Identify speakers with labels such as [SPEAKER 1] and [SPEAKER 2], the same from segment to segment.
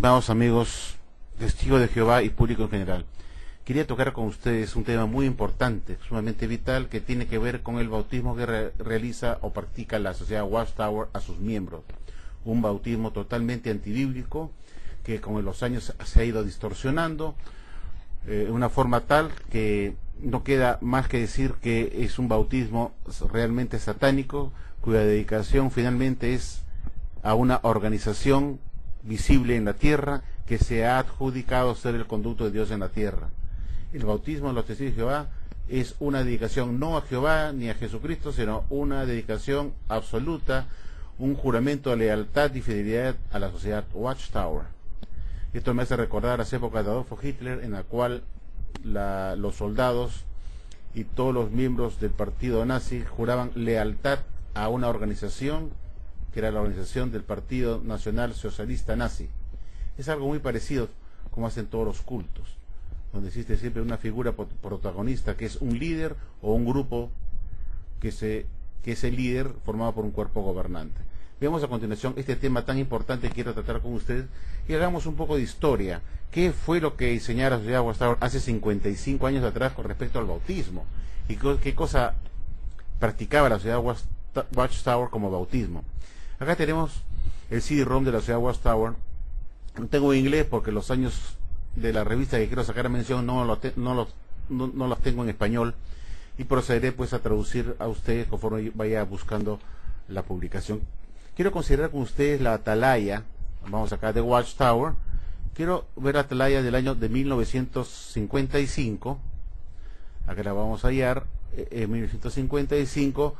[SPEAKER 1] estimados amigos, testigos de Jehová y público en general. Quería tocar con ustedes un tema muy importante, sumamente vital, que tiene que ver con el bautismo que realiza o practica la sociedad Watchtower a sus miembros. Un bautismo totalmente antibíblico que con los años se ha ido distorsionando de una forma tal que no queda más que decir que es un bautismo realmente satánico, cuya dedicación finalmente es a una organización visible en la tierra que se ha adjudicado ser el conducto de Dios en la tierra. El bautismo de los testigos de Jehová es una dedicación no a Jehová ni a Jesucristo, sino una dedicación absoluta, un juramento de lealtad y fidelidad a la sociedad Watchtower. Esto me hace recordar las épocas de Adolfo Hitler, en la cual los soldados y todos los miembros del partido nazi juraban lealtad a una organización que era la organización del Partido Nacional Socialista Nazi. Es algo muy parecido como hacen todos los cultos, donde existe siempre una figura protagonista que es un líder o un grupo que es el líder formado por un cuerpo gobernante. Veamos a continuación este tema tan importante que quiero tratar con ustedes y hagamos un poco de historia. ¿Qué fue lo que enseñara la sociedad Watchtower hace 55 años atrás con respecto al bautismo? ¿Y qué cosa practicaba la sociedad Watchtower como bautismo? Acá tenemos el CD-ROM de la sociedad Watchtower. Lo tengo en inglés porque los años de la revista que quiero sacar a mención no los tengo en español, y procederé pues a traducir a ustedes conforme vaya buscando la publicación. Quiero considerar con ustedes la atalaya, vamos acá de Watchtower. Quiero ver la atalaya del año de 1955. Acá la vamos a hallar en 1955,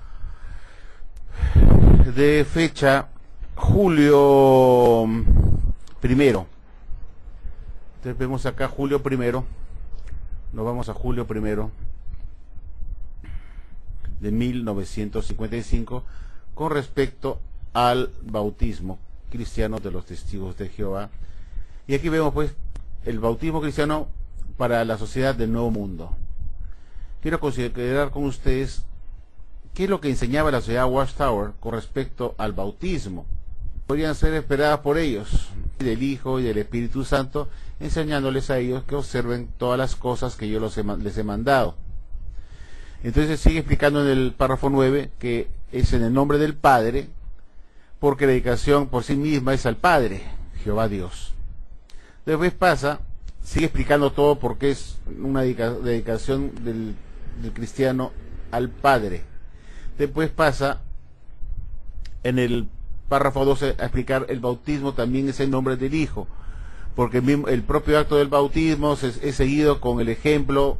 [SPEAKER 1] de fecha julio primero. Entonces vemos acá julio primero, nos vamos a julio primero de 1955 con respecto al bautismo cristiano de los testigos de Jehová. Y aquí vemos pues el bautismo cristiano para la sociedad del Nuevo Mundo. Quiero considerar con ustedes qué es lo que enseñaba la sociedad Watchtower con respecto al bautismo. Podrían ser esperadas por ellos, del Hijo y del Espíritu Santo, enseñándoles a ellos que observen todas las cosas que yo les he mandado. Entonces sigue explicando en el párrafo 9 que es en el nombre del Padre, porque la dedicación por sí misma es al Padre, Jehová Dios. Después sigue explicando todo porque es una dedicación del cristiano al Padre. Después pasa en el párrafo 12 a explicar el bautismo también es el nombre del Hijo, porque el propio acto del bautismo es seguido con el ejemplo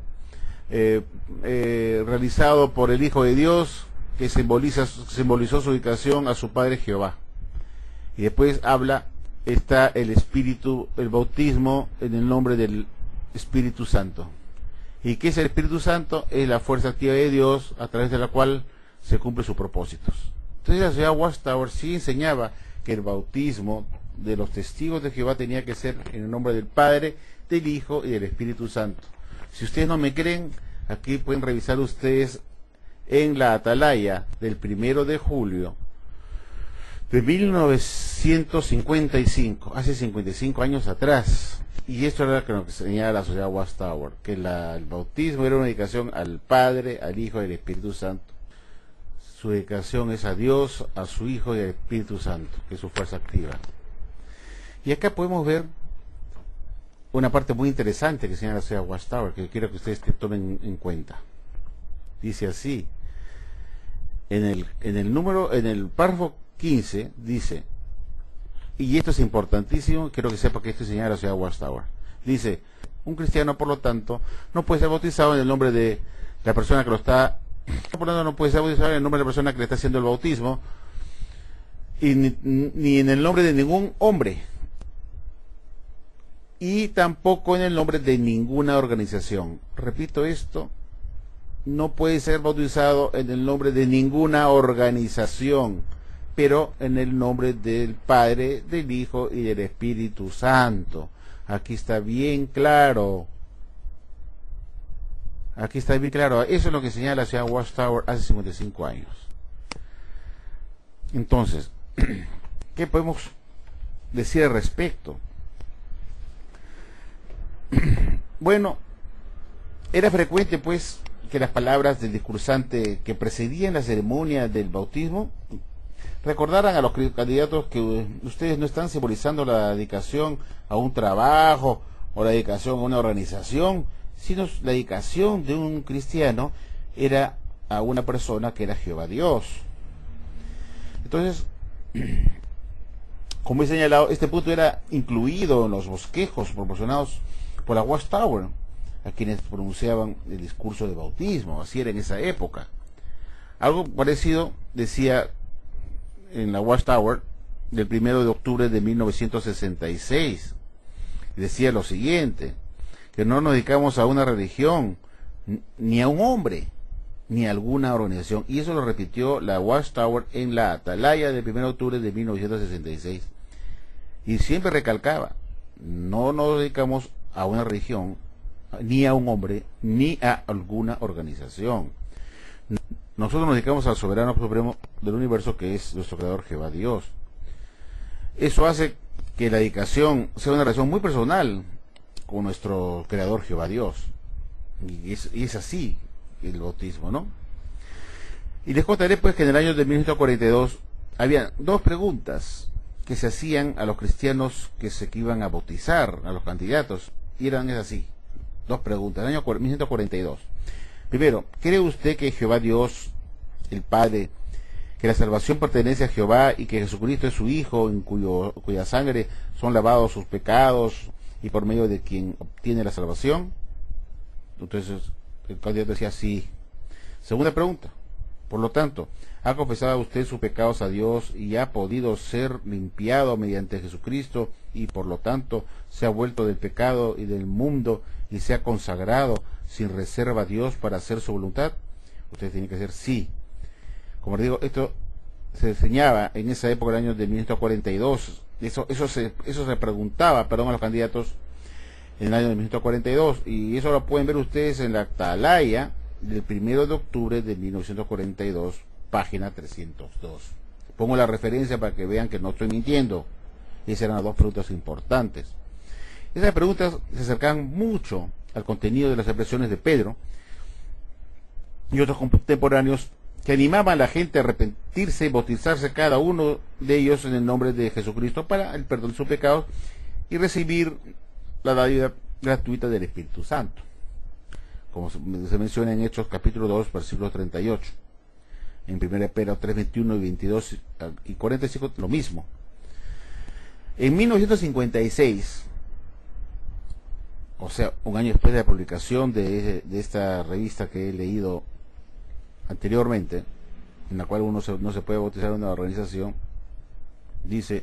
[SPEAKER 1] realizado por el Hijo de Dios, que simbolizó su dedicación a su Padre Jehová. Y después está el bautismo en el nombre del Espíritu Santo. ¿Y qué es el Espíritu Santo? Es la fuerza activa de Dios a través de la cual se cumplen sus propósitos. Entonces la sociedad Watchtower sí enseñaba que el bautismo de los testigos de Jehová tenía que ser en el nombre del Padre, del Hijo y del Espíritu Santo. Si ustedes no me creen, aquí pueden revisar ustedes en la atalaya del 1 de julio de 1955, hace 55 años atrás. Y esto era lo que enseñaba la sociedad Watchtower, que el bautismo era una dedicación al Padre, al Hijo y al Espíritu Santo. Su dedicación es a Dios, a su Hijo y al Espíritu Santo, que es su fuerza activa. Y acá podemos ver una parte muy interesante que enseña la sociedad Watchtower, que quiero que ustedes tomen en cuenta. Dice así, en el párrafo 15 dice, y esto es importantísimo, quiero que sepa que esto enseña la sociedad Watchtower. Dice, un cristiano, por lo tanto, no puede ser bautizado en el nombre de la persona que lo está, por lo tanto, no puede ser bautizado en el nombre de la persona que le está haciendo el bautismo, y ni en el nombre de ningún hombre, y tampoco en el nombre de ninguna organización. Repito esto, no puede ser bautizado en el nombre de ninguna organización, pero en el nombre del Padre, del Hijo y del Espíritu Santo. Aquí está bien claro. Aquí está bien claro. Eso es lo que señala la ciudad Watchtower hace 55 años. Entonces, ¿qué podemos decir al respecto? Bueno, era frecuente pues que las palabras del discursante que precedían la ceremonia del bautismo recordaran a los candidatos que ustedes no están simbolizando la dedicación a un trabajo o la dedicación a una organización, sino la dedicación de un cristiano era a una persona que era Jehová Dios. Entonces, como he señalado, este punto era incluido en los bosquejos proporcionados por la Watchtower a quienes pronunciaban el discurso de bautismo. Así era en esa época. Algo parecido decía en la Watchtower del 1 de octubre de 1966. Decía lo siguiente: que no nos dedicamos a una religión, ni a un hombre, ni a alguna organización. Y eso lo repitió la Watchtower en la Atalaya del 1 de octubre de 1966. Y siempre recalcaba: no nos dedicamos a una religión, ni a un hombre, ni a alguna organización. Nosotros nos dedicamos al soberano supremo del universo, que es nuestro creador Jehová Dios. Eso hace que la dedicación sea una relación muy personal con nuestro creador Jehová Dios. Y es así el bautismo, ¿no? Y les contaré pues que en el año de 1942 había dos preguntas que se hacían a los cristianos que iban a bautizar, a los candidatos, y eran así, dos preguntas, en el año 1942. Primero, ¿cree usted que Jehová Dios, el Padre, que la salvación pertenece a Jehová y que Jesucristo es su Hijo, en cuya sangre son lavados sus pecados y por medio de quien obtiene la salvación? Entonces el candidato decía sí. Segunda pregunta, por lo tanto, ¿ha confesado usted sus pecados a Dios y ha podido ser limpiado mediante Jesucristo y por lo tanto se ha vuelto del pecado y del mundo y se ha consagrado sin reserva a Dios para hacer su voluntad? Usted tiene que decir sí. Como les digo, esto se enseñaba en esa época, el año de 1942. Eso se preguntaba, a los candidatos en el año de 1942. Y eso lo pueden ver ustedes en la Atalaya del 1 de octubre de 1942, página 302. Pongo la referencia para que vean que no estoy mintiendo. Esas eran las dos preguntas importantes. Esas preguntas se acercaban mucho al contenido de las expresiones de Pedro y otros contemporáneos que animaban a la gente a arrepentirse y bautizarse cada uno de ellos en el nombre de Jesucristo para el perdón de sus pecados y recibir la dádiva gratuita del Espíritu Santo, como se menciona en Hechos capítulo 2, versículo 38. En 1 Pedro 3, 21 y 22 y 45 lo mismo. En 1956, o sea, un año después de la publicación de esta revista que he leído anteriormente, en la cual uno no se puede bautizar en una organización, dice,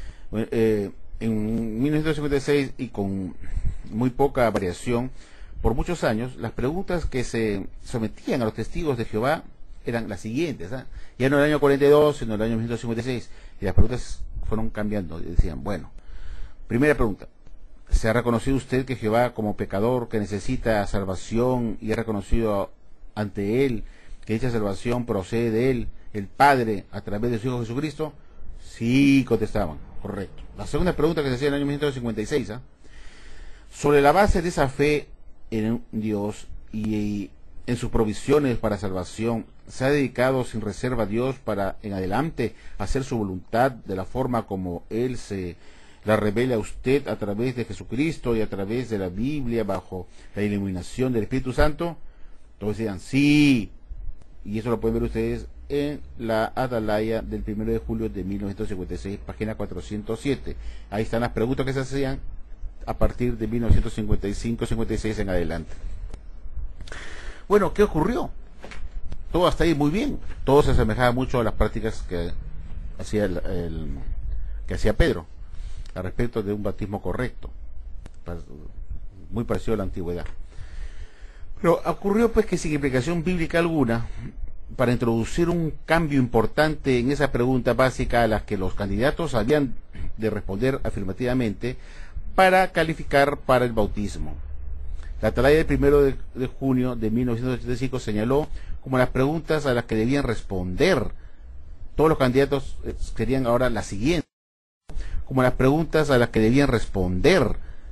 [SPEAKER 1] en 1956 y con muy poca variación, por muchos años, las preguntas que se sometían a los testigos de Jehová eran las siguientes, ¿eh? Ya no en el año 42, sino en el año 1956, y las preguntas fueron cambiando, y decían, bueno, primera pregunta: ¿se ha reconocido usted que Jehová como pecador que necesita salvación y ha reconocido ante él que dicha salvación procede de él, el Padre, a través de su Hijo Jesucristo? Sí, contestaban, correcto. La segunda pregunta que se hacía en el año 1956, ¿eh? Sobre la base de esa fe en Dios y en sus provisiones para salvación, ¿se ha dedicado sin reserva a Dios para en adelante hacer su voluntad de la forma como Él se la revela a usted a través de Jesucristo y a través de la Biblia bajo la iluminación del Espíritu Santo? Todos decían sí, y eso lo pueden ver ustedes en la Atalaya del 1 de julio de 1956, página 407. Ahí están las preguntas que se hacían a partir de 1955-56 en adelante. Bueno, ¿qué ocurrió? Todo hasta ahí muy bien. Todo se asemejaba mucho a las prácticas que hacía que hacía Pedro al respecto de un bautismo correcto, muy parecido a la antigüedad. Pero ocurrió pues que sin implicación bíblica alguna, para introducir un cambio importante en esa pregunta básica a las que los candidatos habían de responder afirmativamente para calificar para el bautismo. La Atalaya del 1 de junio de 1985 señaló como las preguntas a las que debían responder. Todos los candidatos querían ahora la siguiente, como las preguntas a las que debían responder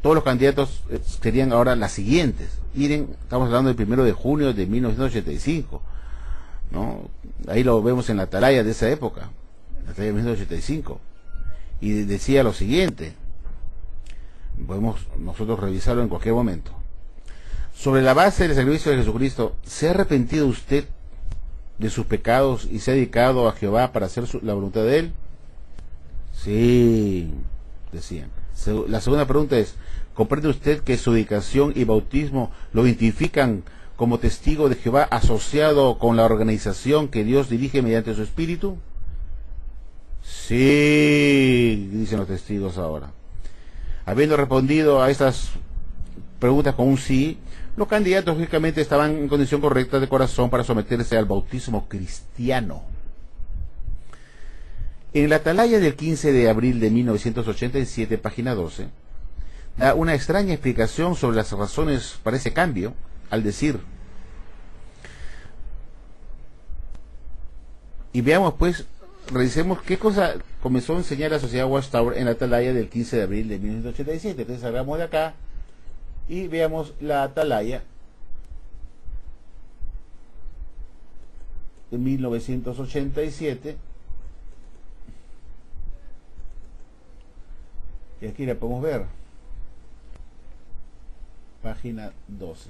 [SPEAKER 1] todos los candidatos serían ahora las siguientes. Miren, estamos hablando del 1 de junio de 1985, ¿no? Ahí lo vemos en la atalaya de esa época, la atalaya de 1985, y decía lo siguiente, podemos nosotros revisarlo en cualquier momento. Sobre la base del sacrificio de Jesucristo, ¿se ha arrepentido usted de sus pecados y se ha dedicado a Jehová para hacer la voluntad de Él? Sí, decían. La segunda pregunta es, ¿comprende usted que su dedicación y bautismo lo identifican como testigo de Jehová asociado con la organización que Dios dirige mediante su Espíritu? Sí, dicen los testigos ahora. Habiendo respondido a estas preguntas con un sí, los candidatos lógicamente estaban en condición correcta de corazón para someterse al bautismo cristiano. En la atalaya del 15 de abril de 1987, página 12, da una extraña explicación sobre las razones para ese cambio, al decir, y veamos pues, revisemos qué cosa comenzó a enseñar la Sociedad Watchtower en la atalaya del 15 de abril de 1987. Entonces salgamos de acá y veamos la atalaya de 1987. Y aquí la podemos ver. Página 12.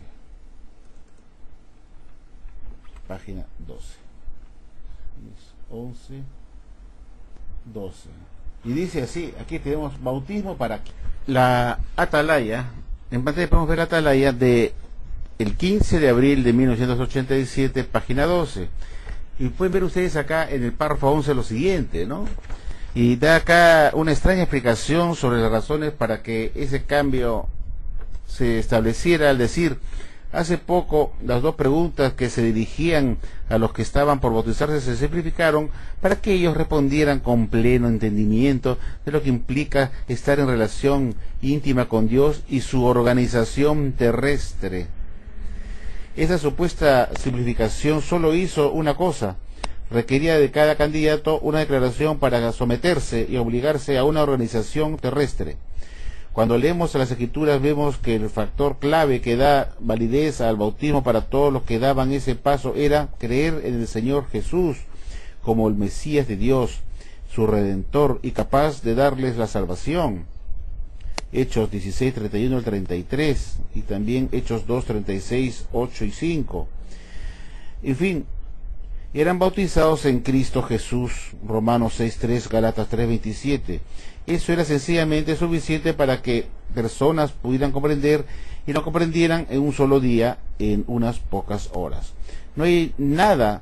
[SPEAKER 1] Página 12. 11, 12. Y dice así, aquí tenemos bautismo para la atalaya. En pantalla podemos ver la atalaya de el 15 de abril de 1987, página 12. Y pueden ver ustedes acá en el párrafo 11 lo siguiente, ¿no? Y da acá una extraña explicación sobre las razones para que ese cambio se estableciera, al decir, hace poco las dos preguntas que se dirigían a los que estaban por bautizarse se simplificaron para que ellos respondieran con pleno entendimiento de lo que implica estar en relación íntima con Dios y su organización terrestre. Esa supuesta simplificación solo hizo una cosa: requería de cada candidato una declaración para someterse y obligarse a una organización terrestre. Cuando leemos las Escrituras vemos que el factor clave que da validez al bautismo para todos los que daban ese paso era creer en el Señor Jesús como el Mesías de Dios, su Redentor y capaz de darles la salvación. Hechos 16, 31 al 33 y también Hechos 2, 36, 8 y 5. En fin, eran bautizados en Cristo Jesús, Romanos 6, 3, Gálatas 3, 27. Eso era sencillamente suficiente para que personas pudieran comprender y lo comprendieran en un solo día, en unas pocas horas. No hay nada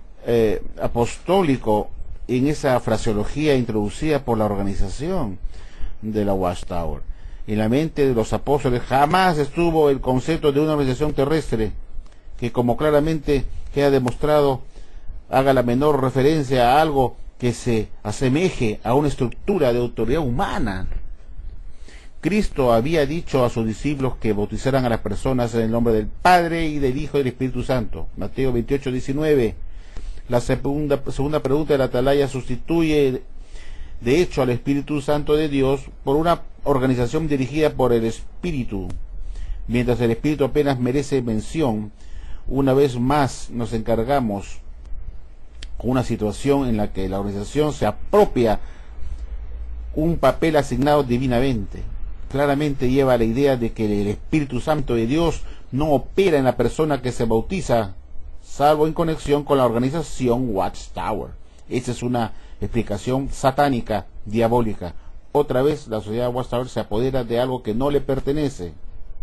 [SPEAKER 1] apostólico en esa fraseología introducida por la organización de la Watchtower. En la mente de los apóstoles jamás estuvo el concepto de una organización terrestre que, como claramente queda demostrado, haga la menor referencia a algo que se asemeje a una estructura de autoridad humana. Cristo había dicho a sus discípulos que bautizaran a las personas en el nombre del Padre y del Hijo y del Espíritu Santo. Mateo 28, 19. La segunda pregunta de la atalaya sustituye de hecho al Espíritu Santo de Dios por una organización dirigida por el Espíritu. Mientras el Espíritu apenas merece mención, una vez más nos encargamos con una situación en la que la organización se apropia un papel asignado divinamente. Claramente lleva la idea de que el Espíritu Santo de Dios no opera en la persona que se bautiza, salvo en conexión con la organización Watchtower. Esa es una explicación satánica, diabólica. Otra vez la sociedad Watchtower se apodera de algo que no le pertenece.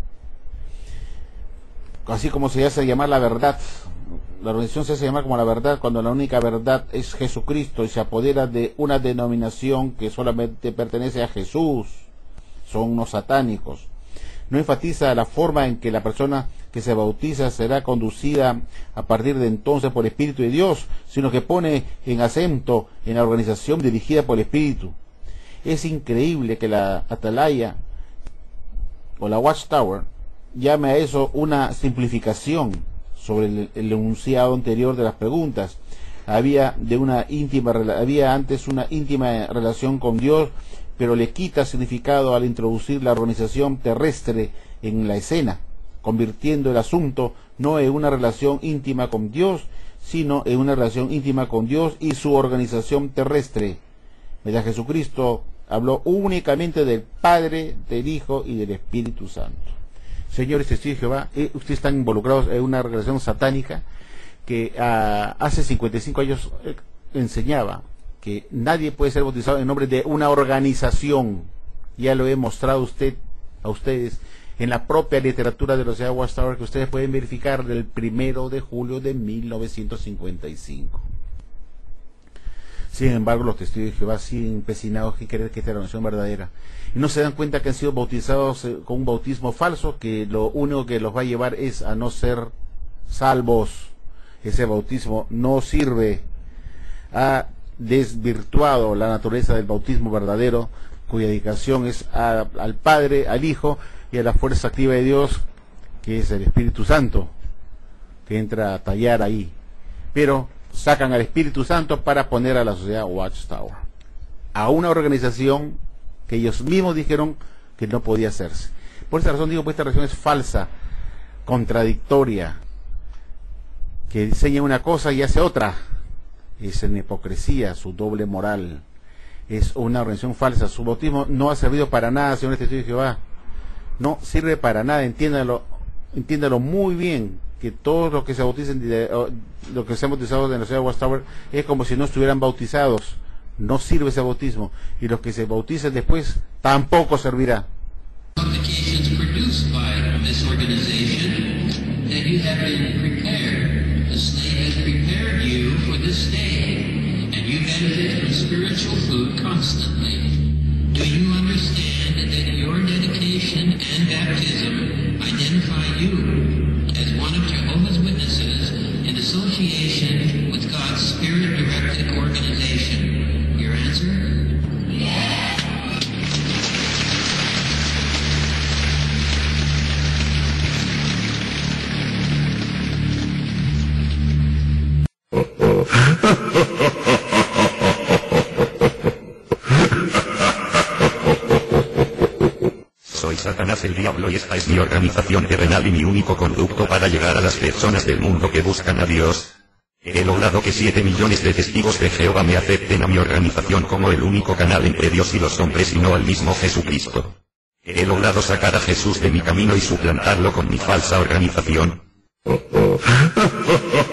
[SPEAKER 1] Así como se hace llamar la verdad. La organización se hace llamar como la verdad cuando la única verdad es Jesucristo y se apodera de una denominación que solamente pertenece a Jesús. Son unos satánicos. No enfatiza la forma en que la persona que se bautiza será conducida a partir de entonces por el Espíritu de Dios, sino que pone en acento en la organización dirigida por el Espíritu. Es increíble que la atalaya o la Watchtower llame a eso una simplificación sobre el enunciado anterior de las preguntas. Había antes una íntima relación con Dios pero le quita significado al introducir la organización terrestre en la escena, convirtiendo el asunto no en una relación íntima con Dios, sino en una relación íntima con Dios y su organización terrestre. Mientras Jesucristo habló únicamente del Padre, del Hijo y del Espíritu Santo. Señores testigos de Jehová, ustedes están involucrados en una relación satánica que hace 55 años enseñaba que nadie puede ser bautizado en nombre de una organización. Ya lo he mostrado a ustedes en la propia literatura de los Watchtower, que ustedes pueden verificar del 1 de julio de 1955. Sin embargo, los testigos de Jehová siguen empecinados en creer que esta es la oración verdadera. Y no se dan cuenta que han sido bautizados con un bautismo falso, que lo único que los va a llevar es a no ser salvos. Ese bautismo no sirve. Ha desvirtuado la naturaleza del bautismo verdadero, cuya dedicación es al Padre, al Hijo y a la fuerza activa de Dios, que es el Espíritu Santo, que entra a tallar ahí. Pero sacan al Espíritu Santo para poner a la sociedad Watchtower, a una organización que ellos mismos dijeron que no podía hacerse. Por esa razón digo que esta religión es falsa, contradictoria, que enseña una cosa y hace otra. Es en hipocresía, su doble moral. Es una organización falsa. Su bautismo no ha servido para nada, señores testigos de Jehová. No sirve para nada, entiéndalo muy bien, que todos los que se bauticen, los que se han bautizado en la ciudad de Watchtower, es como si no estuvieran bautizados. No sirve ese bautismo, y los que se bauticen después tampoco servirá.
[SPEAKER 2] Do you understand that your dedication and baptism identify you as one of Jehovah's Witnesses in association with God's Spirit-directed organization? Your answer?
[SPEAKER 3] Soy Satanás el diablo y esta es mi organización terrenal y mi único conducto para llegar a las personas del mundo que buscan a Dios. He logrado que 7 millones de testigos de Jehová me acepten a mi organización como el único canal entre Dios y los hombres y no al mismo Jesucristo. He logrado sacar a Jesús de mi camino y suplantarlo con mi falsa organización.